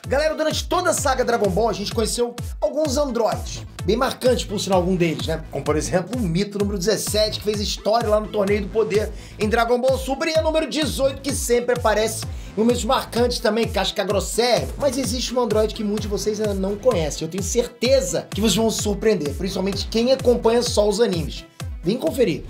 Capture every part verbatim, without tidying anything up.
Galera, durante toda a saga Dragon Ball, a gente conheceu alguns androides, bem marcantes por sinal algum deles, né? Como, por exemplo, o Mito número dezessete, que fez história lá no Torneio do Poder em Dragon Ball Super, e a número dezoito, que sempre aparece em momentos marcantes também, Casca Grosser. Mas existe um androide que muitos de vocês ainda não conhecem. Eu tenho certeza que vocês vão se surpreender, principalmente quem acompanha só os animes. Vem conferir.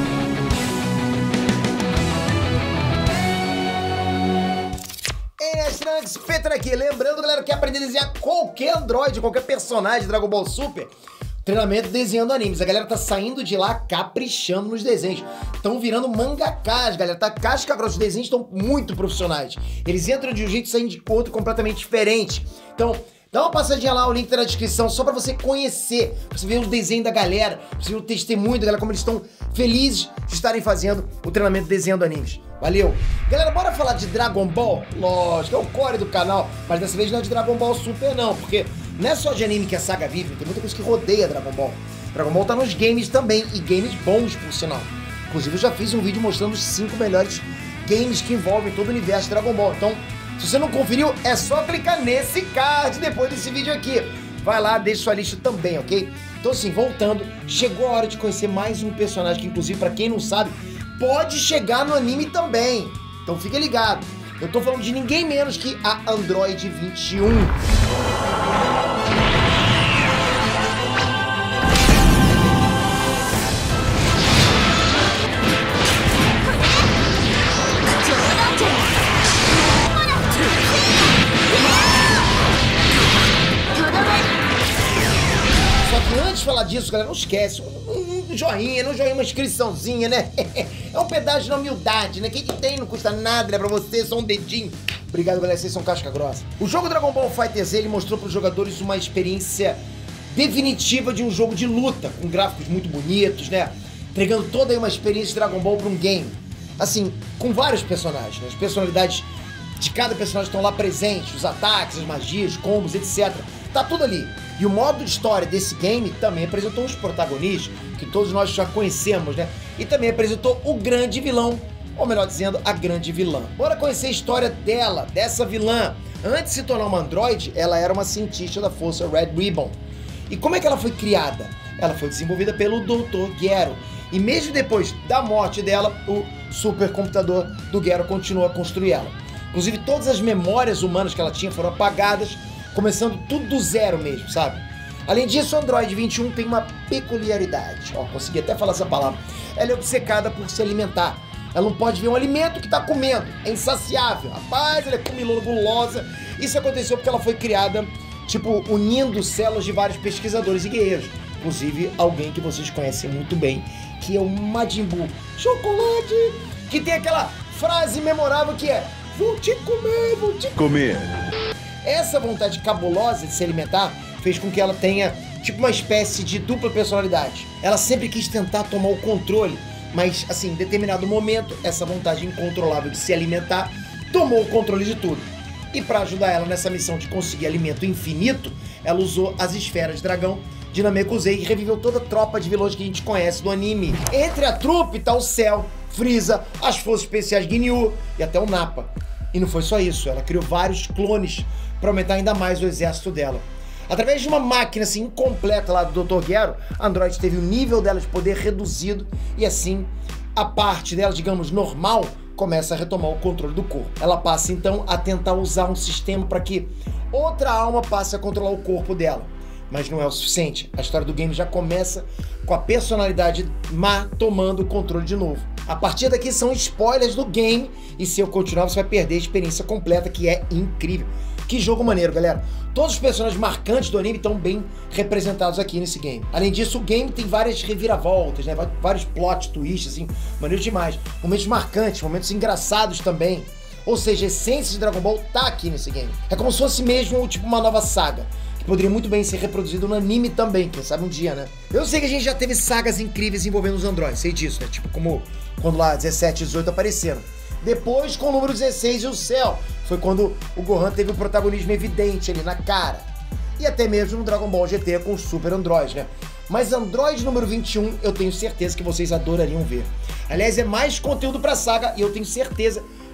Trunks, Peter aqui. Lembrando, galera, que aprender a desenhar qualquer androide, qualquer personagem de Dragon Ball Super, treinamento desenhando animes. A galera tá saindo de lá caprichando nos desenhos. Estão virando mangakás, galera. Tá casca grossa. Os desenhos estão muito profissionais. Eles entram de um jeito e saem de outro completamente diferente. Então, dá uma passadinha lá, o link tá na descrição, só pra você conhecer, pra você ver os desenhos da galera, pra você ver o testemunho da galera, como eles estão felizes de estarem fazendo o treinamento desenhando animes. Valeu! Galera, bora falar de Dragon Ball? Lógico, é o core do canal, mas dessa vez não é de Dragon Ball Super não, porque não é só de anime que a saga vive, tem muita coisa que rodeia Dragon Ball. Dragon Ball tá nos games também, e games bons, por sinal. Inclusive eu já fiz um vídeo mostrando os cinco melhores games que envolvem todo o universo de Dragon Ball, então se você não conferiu, é só clicar nesse card depois desse vídeo aqui. Vai lá, deixa sua lista também, ok? Então assim, voltando, chegou a hora de conhecer mais um personagem que, inclusive, pra quem não sabe, pode chegar no anime também. Então fica ligado. Eu tô falando de ninguém menos que a Android vinte e um. Antes de falar disso, galera, não esquece, um, um joinha, não um joinha, uma inscriçãozinha, né? É um pedaço de humildade, né? Quem que tem, não custa nada, né? Pra você, só um dedinho. Obrigado, galera, vocês são casca grossa. O jogo Dragon Ball FighterZ, ele mostrou pros jogadores uma experiência definitiva de um jogo de luta, com gráficos muito bonitos, né? Entregando toda aí uma experiência de Dragon Ball pra um game. Assim, com vários personagens, né? As personalidades de cada personagem estão lá presentes, os ataques, as magias, combos, etcétera. Tá tudo ali. E o modo de história desse game também apresentou os protagonistas, que todos nós já conhecemos, né? E também apresentou o grande vilão, ou melhor dizendo, a grande vilã. Bora conhecer a história dela, dessa vilã. Antes de se tornar uma androide, ela era uma cientista da força Red Ribbon. E como é que ela foi criada? Ela foi desenvolvida pelo doutor Gero. E mesmo depois da morte dela, o supercomputador do Gero continuou a construir ela. Inclusive, todas as memórias humanas que ela tinha foram apagadas, começando tudo do zero mesmo, sabe? Além disso, o Android vinte e um tem uma peculiaridade. Ó, consegui até falar essa palavra. Ela é obcecada por se alimentar. Ela não pode ver um alimento que tá comendo. É insaciável. Rapaz, ela é comilona, gulosa. Isso aconteceu porque ela foi criada, tipo, unindo células de vários pesquisadores e guerreiros. Inclusive, alguém que vocês conhecem muito bem, que é o Majin Buu. Chocolate! Que tem aquela frase memorável que é: vou te comer, vou te comer. Essa vontade cabulosa de se alimentar fez com que ela tenha, tipo, uma espécie de dupla personalidade. Ela sempre quis tentar tomar o controle, mas, assim, em determinado momento, essa vontade incontrolável de se alimentar tomou o controle de tudo. E para ajudar ela nessa missão de conseguir alimento infinito, ela usou as esferas dragão de Namekusei e reviveu toda a tropa de vilões que a gente conhece do anime. Entre a trupe tá o Cell, Frieza, as forças especiais Ginyu e até o Nappa. E não foi só isso, ela criou vários clones para aumentar ainda mais o exército dela. Através de uma máquina assim incompleta lá do doutor Gero, a Android teve o nível dela de poder reduzido e assim a parte dela, digamos, normal, começa a retomar o controle do corpo. Ela passa então a tentar usar um sistema para que outra alma passe a controlar o corpo dela. Mas não é o suficiente. A história do game já começa com a personalidade má tomando o controle de novo. A partir daqui são spoilers do game e se eu continuar você vai perder a experiência completa, que é incrível. Que jogo maneiro, galera. Todos os personagens marcantes do anime estão bem representados aqui nesse game. Além disso, o game tem várias reviravoltas, né? Vários plot twists, assim, maneiro demais. Momentos marcantes, momentos engraçados também. Ou seja, a essência de Dragon Ball tá aqui nesse game. É como se fosse mesmo, tipo, uma nova saga, que poderia muito bem ser reproduzido no anime também, quem sabe um dia, né? Eu sei que a gente já teve sagas incríveis envolvendo os androides, sei disso, né? Tipo, como quando lá dezessete e dezoito apareceram. Depois, com o número dezesseis e o Cell, foi quando o Gohan teve um protagonismo evidente ali na cara. E até mesmo no Dragon Ball G T com o Super Android, né? Mas Android número vinte e um, eu tenho certeza que vocês adorariam ver. Aliás, é mais conteúdo pra saga e eu tenho certeza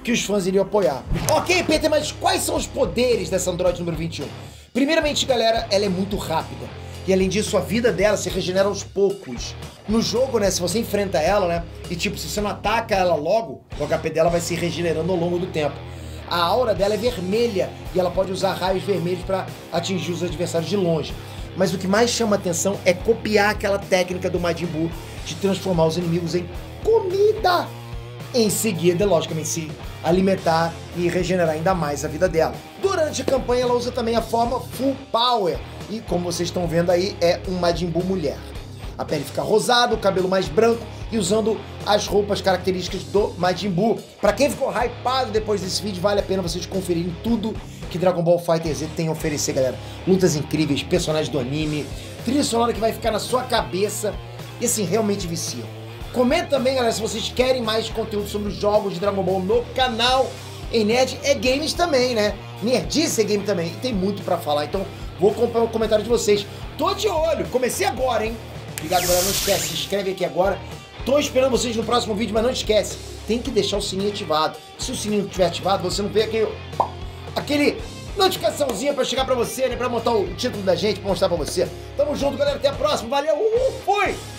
que os fãs iriam apoiar. Ok, Peter, mas quais são os poderes dessa Android número vinte e um? Primeiramente, galera, ela é muito rápida. E além disso, a vida dela se regenera aos poucos. No jogo, né, se você enfrenta ela, né, e tipo, se você não ataca ela logo, o H P dela vai se regenerando ao longo do tempo. A aura dela é vermelha e ela pode usar raios vermelhos para atingir os adversários de longe. Mas o que mais chama atenção é copiar aquela técnica do Majin Buu de transformar os inimigos em comida. Em seguida, logicamente, se alimentar e regenerar ainda mais a vida dela. Durante a campanha, ela usa também a forma Full Power. E como vocês estão vendo aí, é um Majin Buu mulher. A pele fica rosada, o cabelo mais branco e usando as roupas características do Majin Buu. Pra quem ficou hypado depois desse vídeo, vale a pena vocês conferirem tudo que Dragon Ball FighterZ tem a oferecer, galera. Lutas incríveis, personagens do anime, trilha sonora que vai ficar na sua cabeça e assim, realmente vicia. Comenta também, galera, se vocês querem mais conteúdo sobre os jogos de Dragon Ball no canal. Em Nerd é games também, né? Nerdice é game também. E tem muito pra falar, então vou acompanhar o comentário de vocês. Tô de olho, comecei agora, hein? Obrigado, galera, não esquece, se inscreve aqui agora. Tô esperando vocês no próximo vídeo, mas não esquece, tem que deixar o sininho ativado. Se o sininho não estiver ativado, você não vê aquele, aquele notificaçãozinha pra chegar pra você, né? Pra montar o título da gente, pra mostrar pra você. Tamo junto, galera, até a próxima, valeu, uhul, fui!